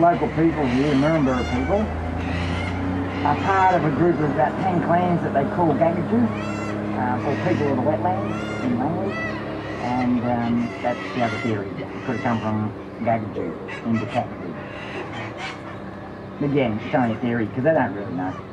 local people here, Murrumbara people, are part of a group of about 10 clans that they call Kakadu, or people of the wetlands in language, and that's the other theory. It could have come from Kakadu into Kakadu. Again, it's only a theory because they don't really know.